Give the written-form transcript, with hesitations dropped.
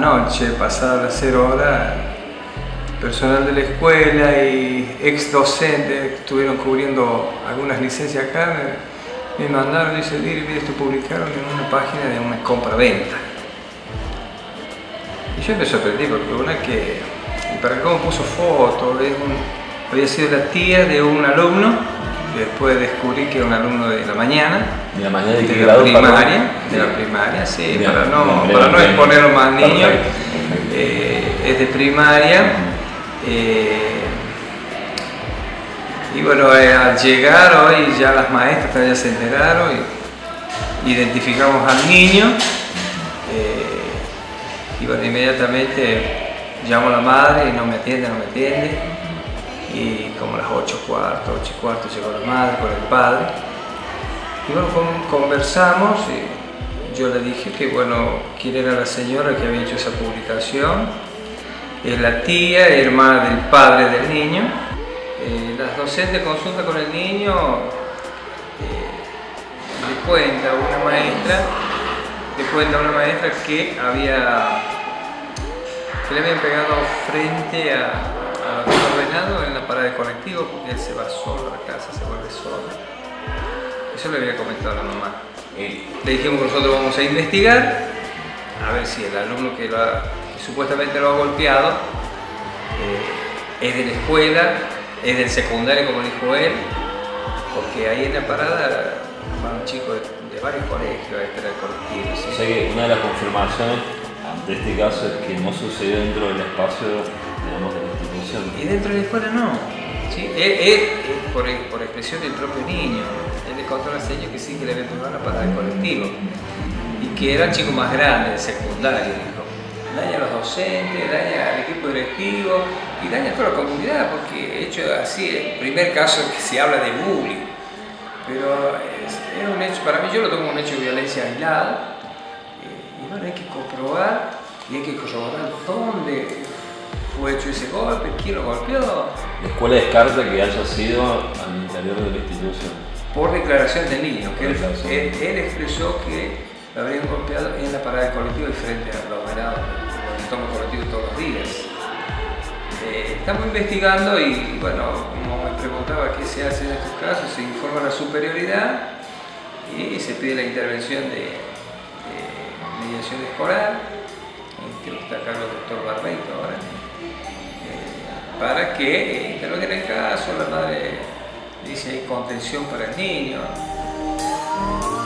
Anoche, pasada las 0 horas, personal de la escuela y ex docentes que estuvieron cubriendo algunas licencias acá me mandaron, dice, mire, esto publicaron en una página de una compra-venta. Y yo me sorprendí porque una que, y para cómo puso fotos, había sido la tía de un alumno, que después descubrí que era un alumno de la mañana. ¿De la mañana de qué la grado? primaria, de la primaria, sí, bien, para no exponerlo más al niño. Es de primaria. Y bueno, al llegar hoy ya las maestras ya se enteraron y identificamos al niño. Y bueno, inmediatamente llamo a la madre y no me atiende. Y como a las 8:15 llegó la madre con el padre. Y bueno, conversamos y yo le dije que bueno, quién era la señora que había hecho esa publicación. Es la tía, hermana del padre del niño. Las docentes consultan con el niño, le cuenta a una maestra que le habían pegado frente a lo ordenado en la parada de colectivo porque él se va solo a la casa, se vuelve solo. Eso le había comentado a la mamá. Le dijimos que nosotros vamos a investigar a ver si el alumno que supuestamente lo ha golpeado es de la escuela, es del secundario como dijo él, porque ahí en la parada van chicos de varios colegios a esperar el colectivo. ¿Sí? O sea que una de las confirmaciones de este caso es que no sucedió dentro del espacio, digamos, de la institución. Y dentro de la escuela no. ¿Sí? Por expresión del propio niño. Él le contó a la señora que sí, que le habían tomado la parada del colectivo. Y que era chico más grande, de secundario, dijo. Daña a los docentes, daña al equipo directivo y daña a toda la comunidad, porque hecho así, el primer caso que se habla de bullying. Pero es un hecho, para mí yo lo tomo un hecho de violencia aislado. Y bueno, hay que comprobar y hay que corroborar dónde fue hecho ese golpe, quién lo golpeó. La escuela descarta que haya sido al interior de la institución. Por declaración del niño, que él expresó que lo habrían golpeado en la parada de colectivo y frente a los verados, donde tomo colectivo todos los días. Estamos investigando y bueno, como me preguntaba qué se hace en estos casos, se informa a la superioridad y se pide la intervención de mediación escolar, creo que está a cargo del doctor Barbeito ahora, para que intervenga en el caso. La madre dice hay contención para el niño.